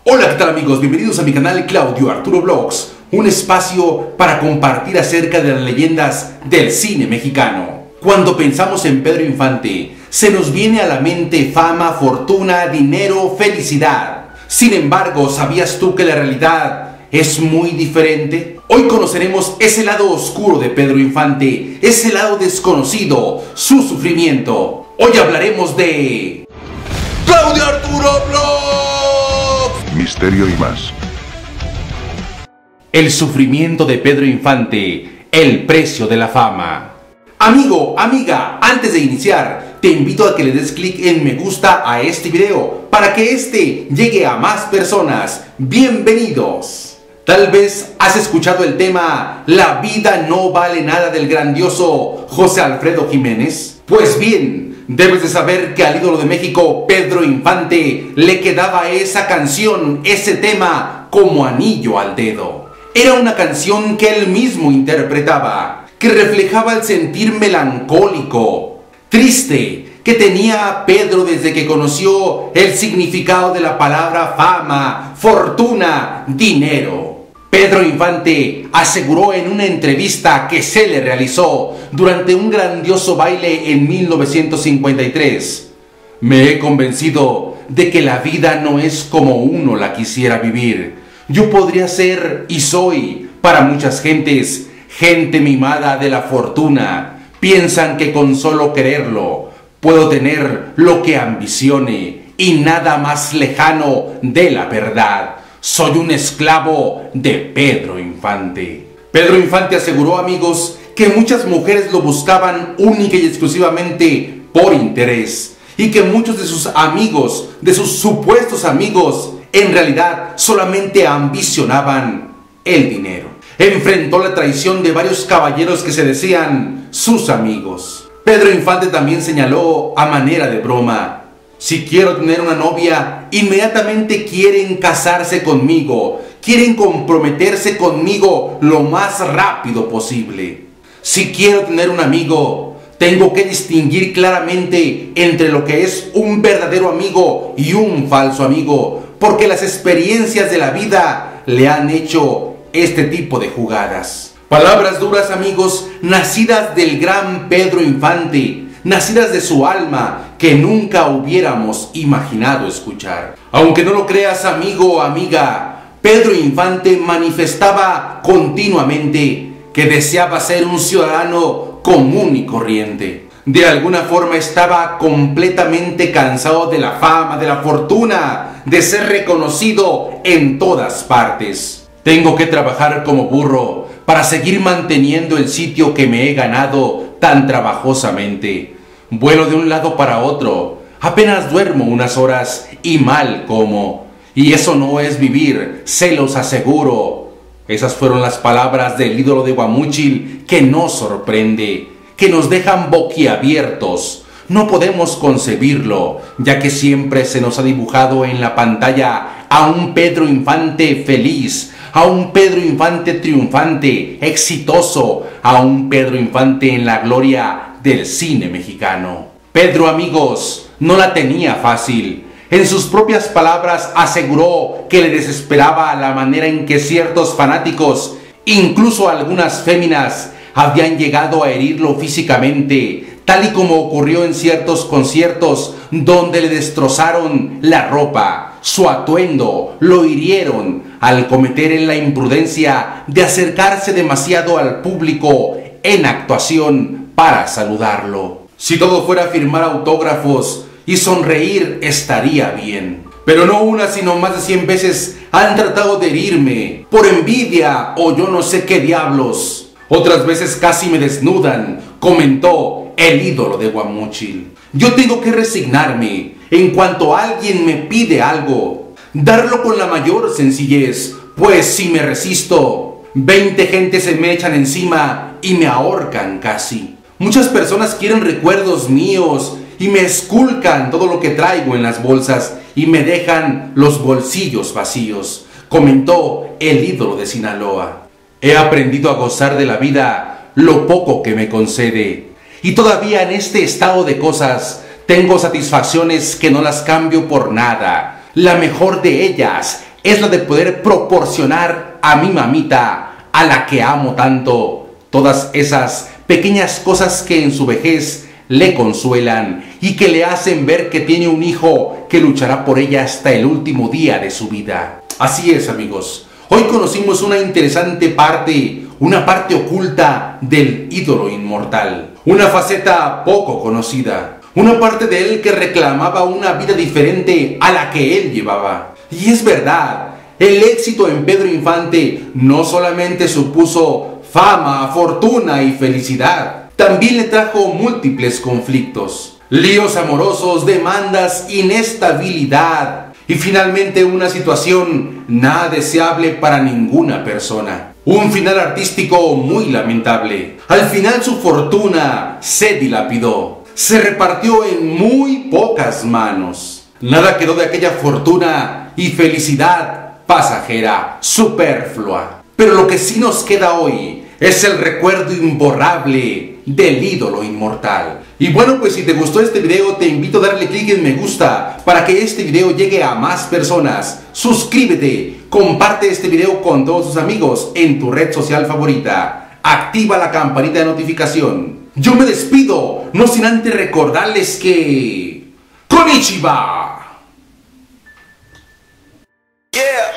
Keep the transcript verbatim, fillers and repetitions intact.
Hola, ¿qué tal amigos? Bienvenidos a mi canal Claudio Arturo Vlogs, un espacio para compartir acerca de las leyendas del cine mexicano. Cuando pensamos en Pedro Infante, se nos viene a la mente fama, fortuna, dinero, felicidad. Sin embargo, ¿sabías tú que la realidad es muy diferente? Hoy conoceremos ese lado oscuro de Pedro Infante, ese lado desconocido, su sufrimiento. Hoy hablaremos de... ¡Claudio Arturo Vlogs! Misterio y más. El sufrimiento de Pedro Infante, el precio de la fama. Amigo, amiga, antes de iniciar, te invito a que le des clic en me gusta a este video para que este llegue a más personas. ¡Bienvenidos! Tal vez has escuchado el tema La vida no vale nada del grandioso José Alfredo Jiménez. Pues bien, debes de saber que al ídolo de México, Pedro Infante, le quedaba esa canción, ese tema, como anillo al dedo. Era una canción que él mismo interpretaba, que reflejaba el sentir melancólico, triste, que tenía Pedro desde que conoció el significado de la palabra fama, fortuna, dinero. Pedro Infante aseguró en una entrevista que se le realizó durante un grandioso baile en mil novecientos cincuenta y tres: me he convencido de que la vida no es como uno la quisiera vivir. Yo podría ser y soy para muchas gentes, gente mimada de la fortuna. Piensan que con solo quererlo puedo tener lo que ambicione y nada más lejano de la verdad. Soy un esclavo de Pedro Infante. Pedro Infante aseguró, amigos, que muchas mujeres lo buscaban única y exclusivamente por interés, y que muchos de sus amigos, de sus supuestos amigos, en realidad solamente ambicionaban el dinero. Enfrentó la traición de varios caballeros que se decían sus amigos. Pedro Infante también señaló a manera de broma: si quiero tener una novia, inmediatamente quieren casarse conmigo, quieren comprometerse conmigo lo más rápido posible. Si quiero tener un amigo, tengo que distinguir claramente entre lo que es un verdadero amigo y un falso amigo, porque las experiencias de la vida le han hecho este tipo de jugadas. Palabras duras, amigos, nacidas del gran Pedro Infante, nacidas de su alma, que nunca hubiéramos imaginado escuchar. Aunque no lo creas, amigo o amiga, Pedro Infante manifestaba continuamente que deseaba ser un ciudadano común y corriente. De alguna forma estaba completamente cansado de la fama, de la fortuna, de ser reconocido en todas partes. Tengo que trabajar como burro para seguir manteniendo el sitio que me he ganado tan trabajosamente. Vuelo de un lado para otro, apenas duermo unas horas y mal como. Y eso no es vivir, se los aseguro. Esas fueron las palabras del ídolo de Guamúchil, que nos sorprende, que nos dejan boquiabiertos. No podemos concebirlo, ya que siempre se nos ha dibujado en la pantalla a un Pedro Infante feliz, a un Pedro Infante triunfante, exitoso, a un Pedro Infante en la gloria del cine mexicano. Pedro, amigos, no la tenía fácil. En sus propias palabras aseguró que le desesperaba la manera en que ciertos fanáticos, incluso algunas féminas, habían llegado a herirlo físicamente, tal y como ocurrió en ciertos conciertos donde le destrozaron la ropa, su atuendo, lo hirieron al cometer en la imprudencia de acercarse demasiado al público en actuación para saludarlo. Si todo fuera firmar autógrafos y sonreír, estaría bien. Pero no una, sino más de cien veces han tratado de herirme, por envidia o yo no sé qué diablos. Otras veces casi me desnudan, comentó el ídolo de Guamúchil. Yo tengo que resignarme en cuanto alguien me pide algo, darlo con la mayor sencillez, pues si me resisto, veinte gentes se me echan encima y me ahorcan casi. Muchas personas quieren recuerdos míos y me esculcan todo lo que traigo en las bolsas y me dejan los bolsillos vacíos, comentó el ídolo de Sinaloa. He aprendido a gozar de la vida lo poco que me concede, y todavía en este estado de cosas tengo satisfacciones que no las cambio por nada. La mejor de ellas es la de poder proporcionar a mi mamita, a la que amo tanto, todas esas pequeñas cosas que en su vejez le consuelan y que le hacen ver que tiene un hijo que luchará por ella hasta el último día de su vida. Así es, amigos. Hoy conocimos una interesante parte, una parte oculta del ídolo inmortal. Una faceta poco conocida. Una parte de él que reclamaba una vida diferente a la que él llevaba. Y es verdad, el éxito en Pedro Infante no solamente supuso fama, fortuna y felicidad. También le trajo múltiples conflictos, líos amorosos, demandas, inestabilidad y finalmente una situación nada deseable para ninguna persona. Un final artístico muy lamentable. Al final su fortuna se dilapidó, se repartió en muy pocas manos. Nada quedó de aquella fortuna y felicidad pasajera, superflua. Pero lo que sí nos queda hoy es el recuerdo imborrable del ídolo inmortal. Y bueno, pues si te gustó este video, te invito a darle clic en me gusta para que este video llegue a más personas. Suscríbete, comparte este video con todos tus amigos en tu red social favorita. Activa la campanita de notificación. Yo me despido, no sin antes recordarles que... ¡Konnichiwa! Yeah.